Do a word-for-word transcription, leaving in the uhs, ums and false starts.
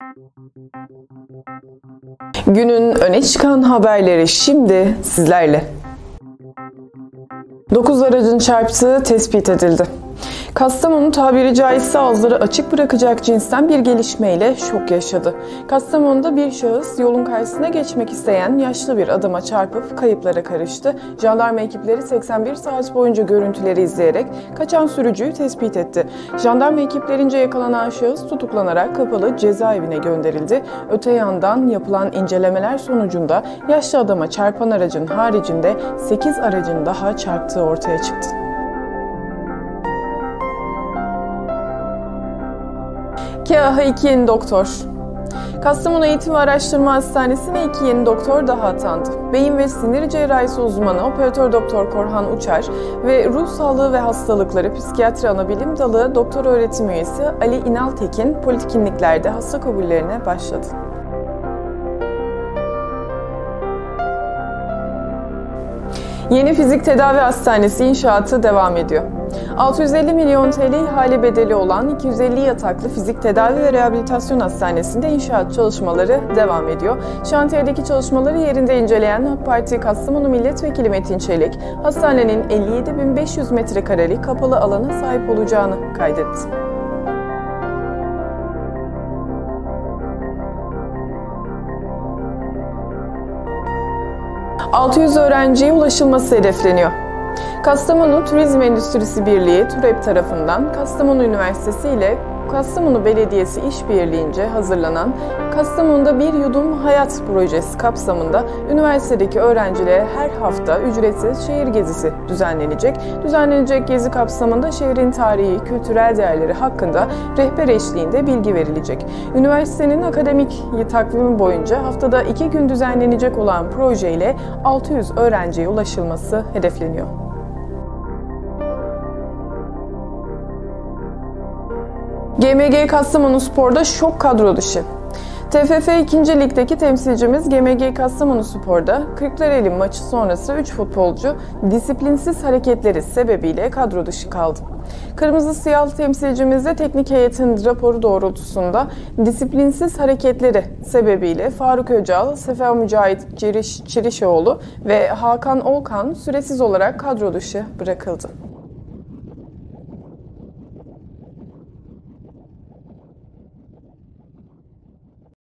Günün öne çıkan haberleri şimdi sizlerle. dokuz aracın çarptığı tespit edildi. Kastamonu tabiri caizse ağızları açık bırakacak cinsten bir gelişmeyle şok yaşadı. Kastamonu'da bir şahıs yolun karşısına geçmek isteyen yaşlı bir adama çarpıp kayıplara karıştı. Jandarma ekipleri seksen bir saat boyunca görüntüleri izleyerek kaçan sürücüyü tespit etti. Jandarma ekiplerince yakalanan şahıs tutuklanarak kapalı cezaevine gönderildi. Öte yandan yapılan incelemeler sonucunda yaşlı adama çarpan aracın haricinde sekiz aracın daha çarptığı ortaya çıktı. K A H iki yeni doktor. Kastamonu Eğitim ve Araştırma Hastanesi'ne iki yeni doktor daha atandı. Beyin ve sinir cerrahisi uzmanı operatör doktor Korhan Uçar ve ruh sağlığı ve hastalıkları psikiyatri anabilim dalı doktor öğretim üyesi Ali İnaltekin poliklinliklerde hasta kabullerine başladı. Yeni Fizik Tedavi Hastanesi inşaatı devam ediyor. altı yüz elli milyon T L ihale bedeli olan iki yüz elli yataklı Fizik Tedavi ve Rehabilitasyon Hastanesi'nde inşaat çalışmaları devam ediyor. Şantiyedeki çalışmaları yerinde inceleyen AK Parti Kastamonu Milletvekili Metin Çelik, hastanenin elli yedi bin beş yüz metrekarelik kapalı alana sahip olacağını kaydetti. altı yüz öğrenciye ulaşılması hedefleniyor. Kastamonu Turizm Endüstrisi Birliği TUREP tarafından Kastamonu Üniversitesi ile Kastamonu Belediyesi işbirliğince hazırlanan Kastamonu'da Bir Yudum Hayat projesi kapsamında üniversitedeki öğrencilere her hafta ücretsiz şehir gezisi düzenlenecek. Düzenlenecek gezi kapsamında şehrin tarihi, kültürel değerleri hakkında rehber eşliğinde bilgi verilecek. Üniversitenin akademik takvimi boyunca haftada iki gün düzenlenecek olan projeyle altı yüz öğrenciye ulaşılması hedefleniyor. G M G Kastamonuspor'da şok kadro dışı. T F F ikinci Lig'deki temsilcimiz G M G Kastamonuspor'da Kırklareli maçı sonrası üç futbolcu disiplinsiz hareketleri sebebiyle kadro dışı kaldı. Kırmızı Siyahlı temsilcimiz de teknik heyetin raporu doğrultusunda disiplinsiz hareketleri sebebiyle Faruk Öcal, Sefer Mücahit Çiriş, Çirişoğlu ve Hakan Olkan süresiz olarak kadro dışı bırakıldı.